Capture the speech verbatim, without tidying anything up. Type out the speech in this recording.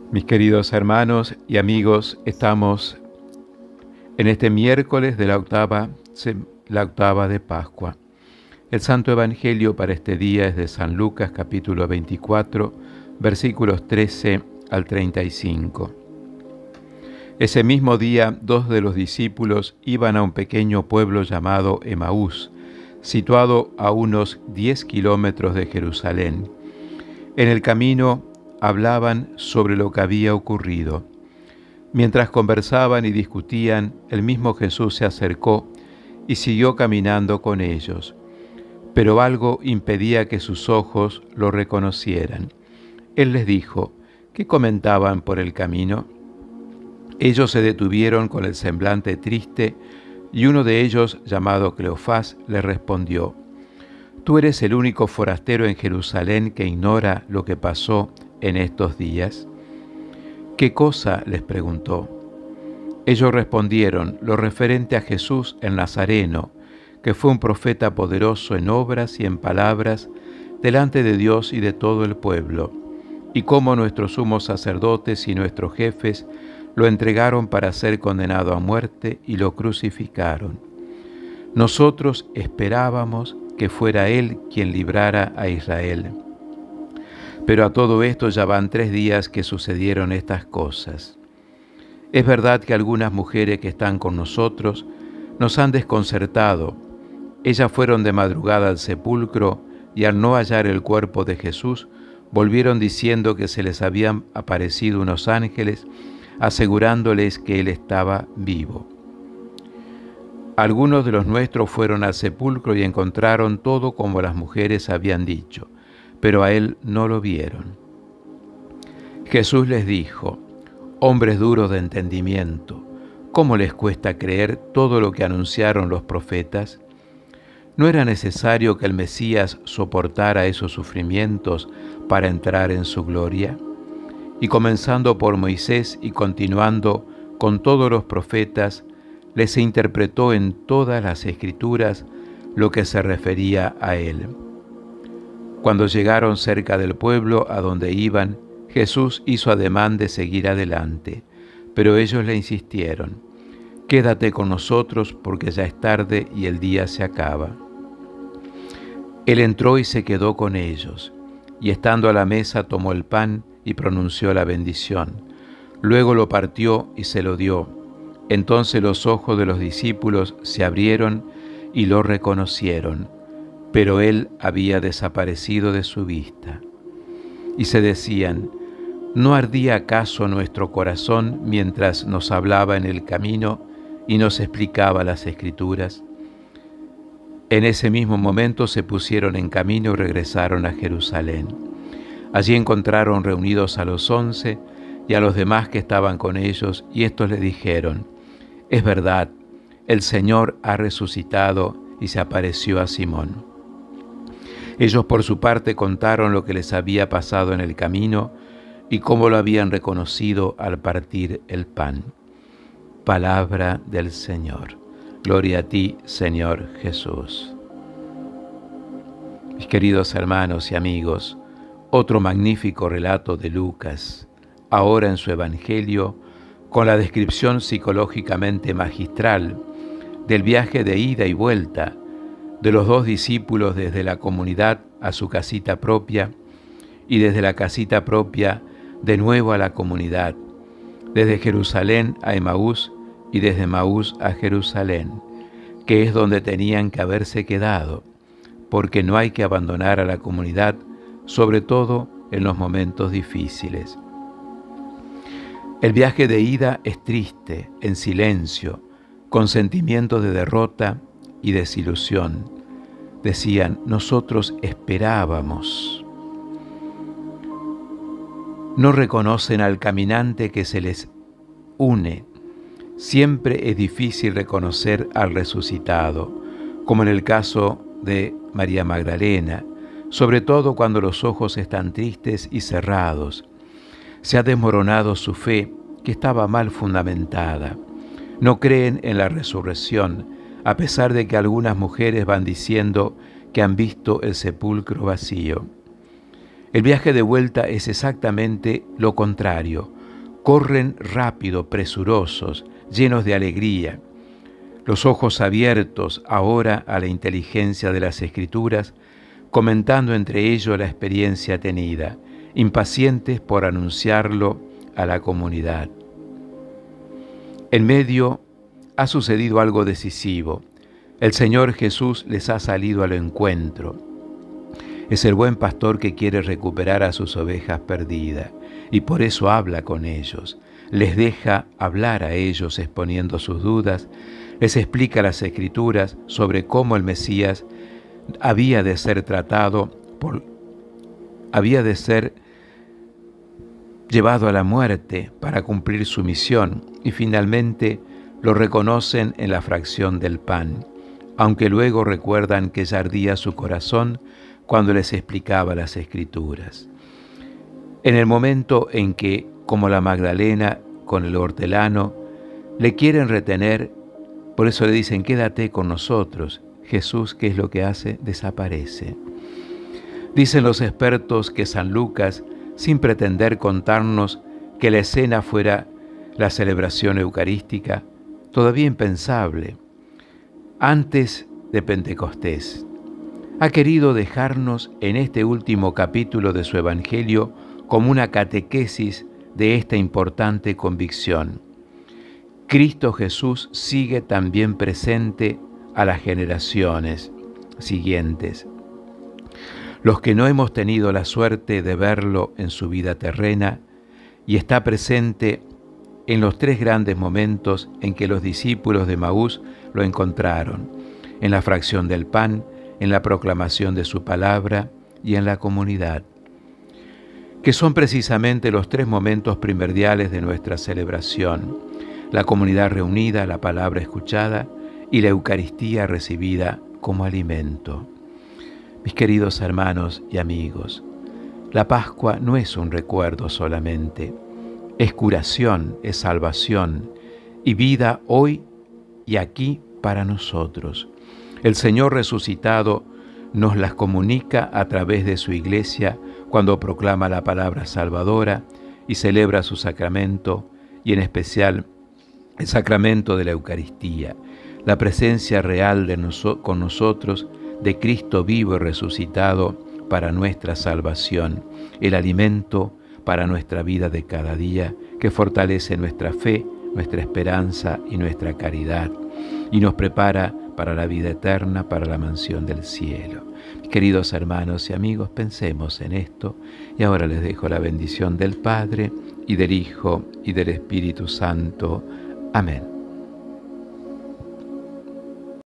Mis queridos hermanos y amigos, estamos en este miércoles de la octava, la octava de Pascua. El Santo Evangelio para este día es de San Lucas, capítulo veinticuatro, versículos trece al treinta y cinco. Ese mismo día, dos de los discípulos iban a un pequeño pueblo llamado Emaús, situado a unos diez kilómetros de Jerusalén. En el camino hablaban sobre lo que había ocurrido. Mientras conversaban y discutían, el mismo Jesús se acercó y siguió caminando con ellos. Pero algo impedía que sus ojos lo reconocieran. Él les dijo: ¿qué comentaban por el camino? Ellos se detuvieron con el semblante triste, y uno de ellos, llamado Cleofás, le respondió: ¿tú eres el único forastero en Jerusalén que ignora lo que pasó en estos días? ¿Qué cosa?, les preguntó. Ellos respondieron: lo referente a Jesús el Nazareno, que fue un profeta poderoso en obras y en palabras delante de Dios y de todo el pueblo, y cómo nuestros sumos sacerdotes y nuestros jefes lo entregaron para ser condenado a muerte y lo crucificaron. Nosotros esperábamos que fuera Él quien librara a Israel. Pero a todo esto ya van tres días que sucedieron estas cosas. Es verdad que algunas mujeres que están con nosotros nos han desconcertado. Ellas fueron de madrugada al sepulcro y al no hallar el cuerpo de Jesús, volvieron diciendo que se les habían aparecido unos ángeles, asegurándoles que Él estaba vivo. Algunos de los nuestros fueron al sepulcro y encontraron todo como las mujeres habían dicho, pero a Él no lo vieron. Jesús les dijo: hombres duros de entendimiento, ¿cómo les cuesta creer todo lo que anunciaron los profetas? ¿No era necesario que el Mesías soportara esos sufrimientos para entrar en su gloria? Y comenzando por Moisés y continuando con todos los profetas, les interpretó en todas las Escrituras lo que se refería a Él. Cuando llegaron cerca del pueblo a donde iban, Jesús hizo ademán de seguir adelante, pero ellos le insistieron: quédate con nosotros porque ya es tarde y el día se acaba. Él entró y se quedó con ellos, y estando a la mesa tomó el pan y pronunció la bendición. Luego lo partió y se lo dio. Entonces los ojos de los discípulos se abrieron y lo reconocieron, pero Él había desaparecido de su vista. Y se decían: ¿no ardía acaso nuestro corazón mientras nos hablaba en el camino y nos explicaba las Escrituras? En ese mismo momento se pusieron en camino y regresaron a Jerusalén. Allí encontraron reunidos a los once y a los demás que estaban con ellos, y estos le dijeron: es verdad, el Señor ha resucitado y se apareció a Simón. Ellos por su parte contaron lo que les había pasado en el camino y cómo lo habían reconocido al partir el pan. Palabra del Señor. Gloria a ti, Señor Jesús. Mis queridos hermanos y amigos, otro magnífico relato de Lucas, ahora en su Evangelio, con la descripción psicológicamente magistral del viaje de ida y vuelta de los dos discípulos desde la comunidad a su casita propia y desde la casita propia de nuevo a la comunidad, desde Jerusalén a Emaús y desde Emaús a Jerusalén, que es donde tenían que haberse quedado, porque no hay que abandonar a la comunidad, sobre todo en los momentos difíciles. El viaje de ida es triste, en silencio, con sentimientos de derrota y desilusión. Decían: nosotros esperábamos. No reconocen al caminante que se les une. Siempre es difícil reconocer al resucitado, como en el caso de María Magdalena, sobre todo cuando los ojos están tristes y cerrados. Se ha desmoronado su fe, que estaba mal fundamentada. No creen en la resurrección, a pesar de que algunas mujeres van diciendo que han visto el sepulcro vacío. El viaje de vuelta es exactamente lo contrario, corren rápido, presurosos, llenos de alegría, los ojos abiertos ahora a la inteligencia de las Escrituras, comentando entre ellos la experiencia tenida, impacientes por anunciarlo a la comunidad. En medio ha sucedido algo decisivo. El Señor Jesús les ha salido al encuentro. Es el buen pastor que quiere recuperar a sus ovejas perdidas y por eso habla con ellos. Les deja hablar a ellos exponiendo sus dudas, les explica las Escrituras sobre cómo el Mesías había de ser tratado, por, había de ser llevado a la muerte para cumplir su misión y finalmente lo reconocen en la fracción del pan, aunque luego recuerdan que ya ardía su corazón cuando les explicaba las Escrituras. En el momento en que, como la Magdalena con el hortelano, le quieren retener, por eso le dicen, quédate con nosotros. Jesús, ¿qué es lo que hace? Desaparece. Dicen los expertos que San Lucas, sin pretender contarnos que la escena fuera la celebración eucarística, todavía impensable, antes de Pentecostés, ha querido dejarnos en este último capítulo de su Evangelio como una catequesis de esta importante convicción. Cristo Jesús sigue también presente a las generaciones siguientes. Los que no hemos tenido la suerte de verlo en su vida terrena, y está presente en los tres grandes momentos en que los discípulos de Maús lo encontraron, en la fracción del pan, en la proclamación de su palabra y en la comunidad, que son precisamente los tres momentos primordiales de nuestra celebración: la comunidad reunida, la palabra escuchada y la Eucaristía recibida como alimento. Mis queridos hermanos y amigos, la Pascua no es un recuerdo solamente, es curación, es salvación y vida hoy y aquí para nosotros. El Señor resucitado nos las comunica a través de su Iglesia cuando proclama la palabra salvadora y celebra su sacramento, y en especial el sacramento de la Eucaristía, la presencia real de noso- con nosotros de Cristo vivo y resucitado para nuestra salvación, el alimento para nuestra vida de cada día, que fortalece nuestra fe, nuestra esperanza y nuestra caridad, y nos prepara para la vida eterna, para la mansión del cielo. Mis queridos hermanos y amigos, pensemos en esto, y ahora les dejo la bendición del Padre, y del Hijo, y del Espíritu Santo. Amén.